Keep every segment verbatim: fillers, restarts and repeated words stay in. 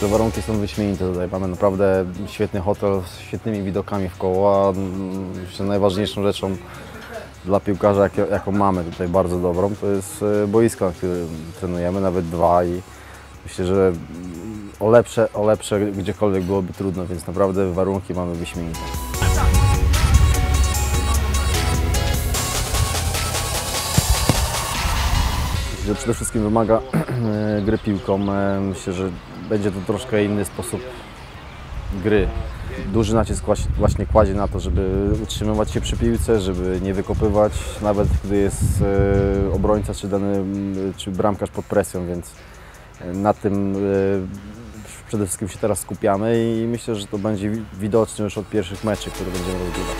Te warunki są wyśmienite tutaj. Mamy naprawdę świetny hotel z świetnymi widokami wkoło, a myślę, że najważniejszą rzeczą dla piłkarza, jak, jaką mamy tutaj bardzo dobrą, to jest boisko, na którym trenujemy, nawet dwa i myślę, że o lepsze, o lepsze gdziekolwiek byłoby trudno, więc naprawdę warunki mamy wyśmienite. Myślę, że przede wszystkim wymaga gry piłką. Myślę, że będzie to troszkę inny sposób gry. Duży nacisk właśnie kładzie na to, żeby utrzymywać się przy piłce, żeby nie wykopywać, nawet gdy jest obrońca czy dany czy bramkarz pod presją, więc na tym przede wszystkim się teraz skupiamy i myślę, że to będzie widoczne już od pierwszych meczy, które będziemy rozgrywać.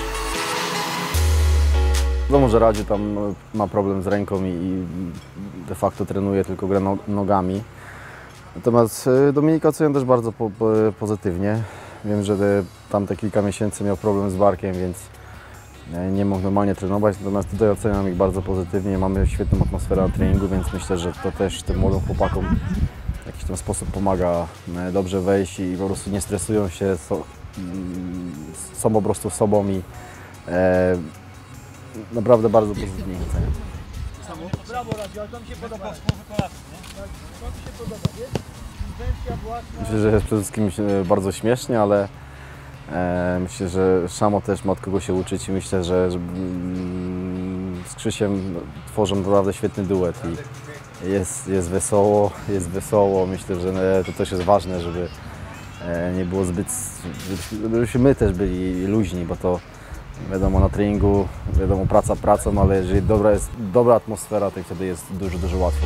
Wiadomo, że Radziu tam ma problem z ręką i de facto trenuje tylko grę nogami. Natomiast Dominika oceniam też bardzo po, po, pozytywnie. Wiem, że te, tam te kilka miesięcy miał problem z barkiem, więc nie mógł normalnie trenować. Natomiast tutaj oceniam ich bardzo pozytywnie. Mamy świetną atmosferę na treningu, więc myślę, że to też tym młodym chłopakom w jakiś tam sposób pomaga dobrze wejść i po prostu nie stresują się, są, są po prostu sobą i e, naprawdę bardzo pozytywnie oceniam. Brawo, Radziu, ale to mi się podoba. To mi się podoba, wiesz? Inwencja własna. Myślę, że jest przede wszystkim bardzo śmiesznie, ale e, myślę, że Szamo też ma od kogo się uczyć i myślę, że, że mm, z Krzysiem tworzą naprawdę świetny duet i jest, jest wesoło, jest wesoło. Myślę, że to też jest ważne, żeby e, nie było zbyt, żebyśmy my też byli luźni, bo to wiadomo, na treningu, wiadomo, praca pracą, ale jeżeli dobra jest dobra atmosfera, to wtedy jest dużo, dużo łatwiej.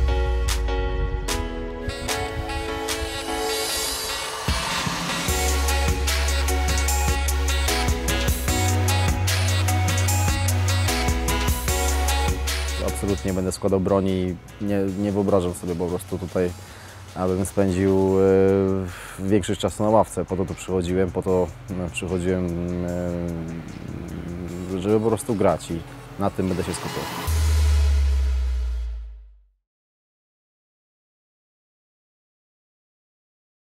Absolutnie będę składał broni i nie, nie wyobrażam sobie po prostu tutaj, abym spędził e, większość czasu na ławce. Po to tu przychodziłem, po to no, przychodziłem, e, żeby po prostu grać i na tym będę się skupiał.